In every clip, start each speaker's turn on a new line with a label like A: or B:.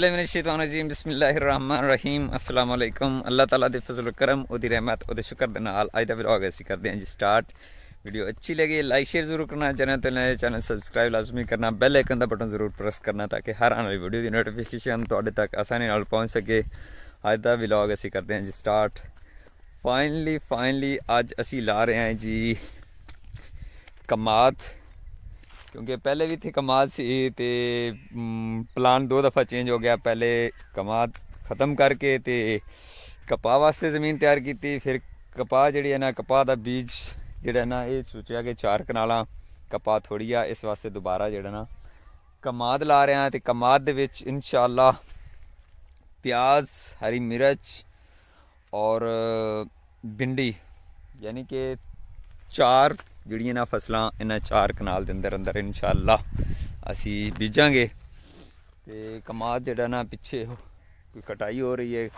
A: औज़ुबिल्लाहिमिनश्शैतानिर्रजीम बिस्मिल्लाहिर्रहमानिर्रहीम अस्सलाम वालेकुम। अल्लाह ताला दे फज़ल करम ओदी रहमत ओदे शुक्र दे नाल अज दा व्लॉग असी करते हैं जी स्टार्ट। वीडियो अच्छी लगी लाइक शेयर जरूर करना, चैनल सब्सक्राइब लाजमी करना, बेल आइकन का बटन जरूर प्रेस करना ताकि हर आने वाली वीडियो की नोटिफिकेशन तुहाडे तक आसानी नाल पहुँच सके। अज दा व्लॉग असी करते हैं जी स्टार्ट। फाइनली अज असी ला रहे हैं जी कमाद, क्योंकि पहले भी थे कमाद सी ते प्लान दो दफ़ा चेंज हो गया। पहले कमाद ख़त्म करके ते कपा वास्ते ज़मीन तैयार की, फिर कपा जी है ना कपा का बीज जोड़ा ना ये सोचा कि 4 कनाल कपा थोड़ी आ, इस वास्ते दोबारा जोड़ा ना कमाद ला रहे हैं। तो कमाद दे विच इंशाअल्लाह प्याज, हरी मिर्च और भिंडी यानी कि 4 जिहड़ियां ना फसलां इन्हां 4 कनाल दे अंदर इंशाअल्लाह असी बीजांगे। ते कमाद जिहड़ा ना पिछे कोई कटाई हो रही है,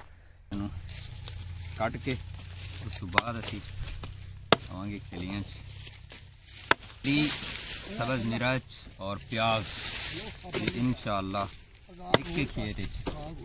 A: कट के उस तो बाद असी आवांगे खिलियां सब्ज़ मिर्च और प्याज इंशाअल्लाह एक खेत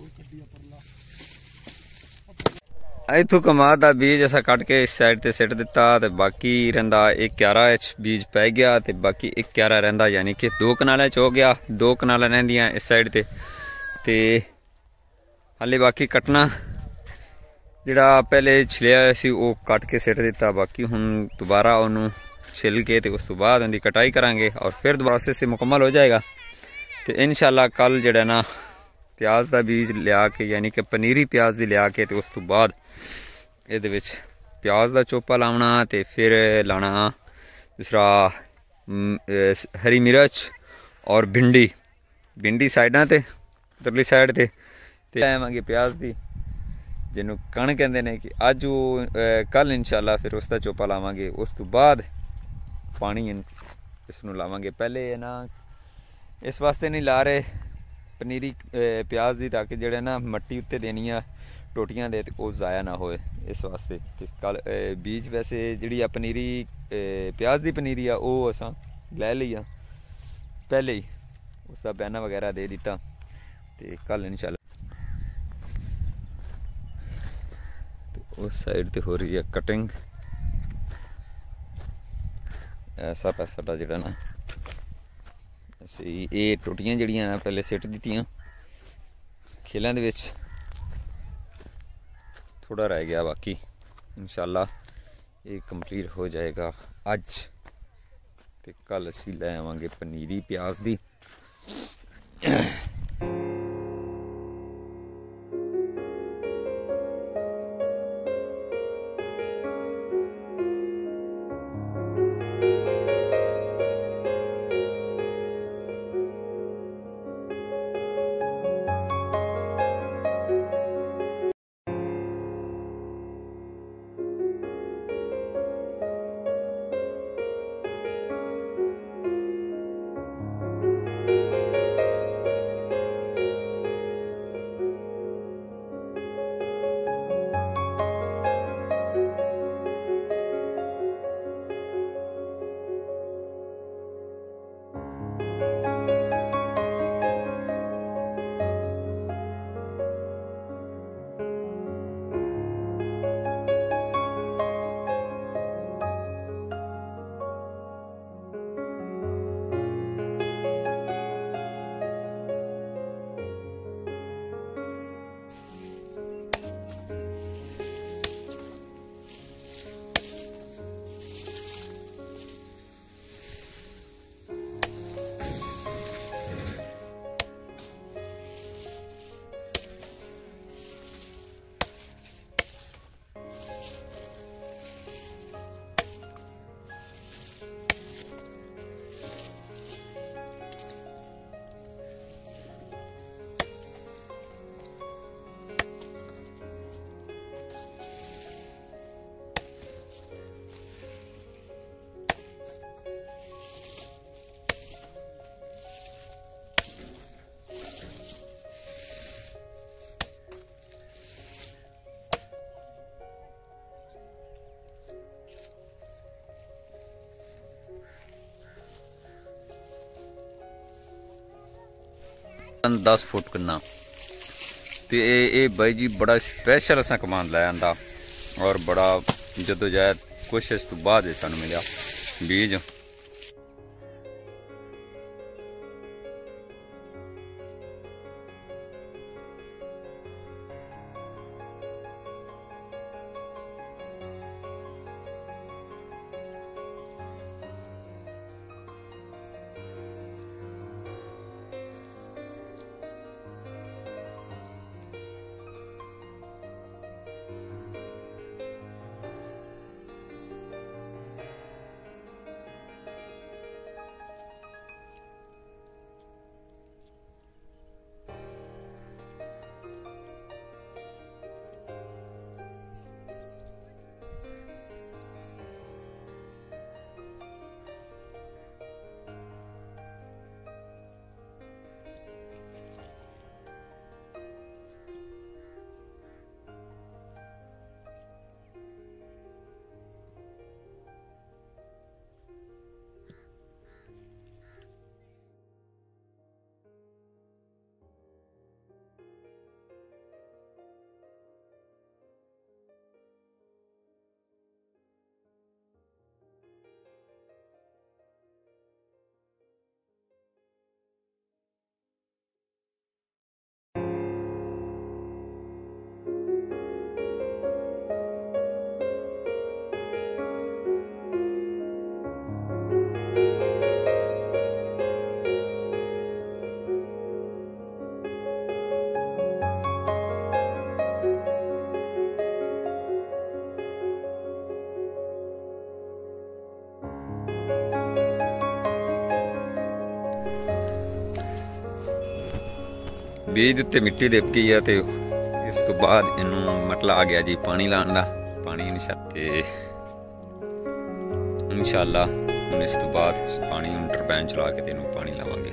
A: इतों कमाद का बीज असा कट के इस साइड ते सिट दिता, तो बाकी रहिंदा एक क्यारा बीज पै गया, तो बाकी एक क्यारा रहिंदा यानी कि 2 कनाल हो गया। 2 कनाल रहिंदियां इस साइड ते हाले बाकी कटना जिहड़ा पहले छिलिया सी वो कट के सिट दिता, बाकी हुण दोबारा उन्होंने छिल के तो उस तो बाद उनकी कटाई करांगे और फिर दोबारा से मुकम्मल हो जाएगा। तो इंशाअल्लाह कल जिहड़ा ना प्याज का बीज लिया के यानी कि पनीरी प्याज की लिया के तो उस तो बाद ये प्याज का चोपा लाना, तो फिर लाना दूसरा हरी मिर्च और भिंडी साइडा ते उधरली साइड ते आवांगे प्याज की जिन्हों कण कहते हैं कि अज वो कल इंशाअल्लाह फिर उसका चोपा लावांगे। उस तो बाद पानी इसनों लावांगे। पहले ना इस वास्ते नहीं ला रहे पनीरी प्याज की ताकि जेड़ा ना मट्टी उत्ते देनी आ टोटियां दे वो ज़ाया ना होए, इस वास्ते। कल बीज वैसे जी पनीरी प्याज की पनीरी आ वो असा लै ली आ पहले ही, उसका बैना वगैरह दे दिता। तो कल इंशाअल्लाह उस साइड ते हो रही है कटिंग। ऐसा पैसा जोड़ा ना असी ये टोटियां जड़ियां पहले सिट दित्तियां खेलों दे विच, थोड़ा रह गया बाकी इंशाअल्लाह ये कंप्लीट हो जाएगा अज। तो कल असी लै आवांगे पनीरी प्याज की। तकरीबन 10 फुट करना तो ये भाई जी बड़ा स्पैशल असा कमांड लाया आंदा और बड़ा जदोजहद कोशिश तो बाद सानू मिला बीज। बीज उत्ते मिट्टी दिप गई है तो इस तो बाद इनू मतलब आ गया जी पानी लाने का। पानी इंशाअल्लाह हम इस तो बाद पानी टरबैन चला के इनू पानी लावांगे।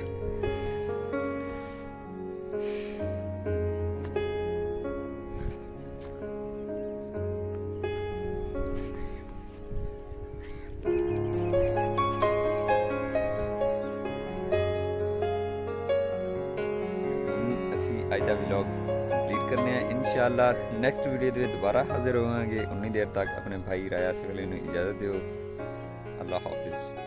A: अज का व्लॉग कंप्लीट करने इंशाअल्लाह नैक्सट वीडियो के दोबारा हाजिर होवांगे। उन्नी देर तक अपने भाई राया सगले इजाज़त दो। अल्लाह हाफिज़।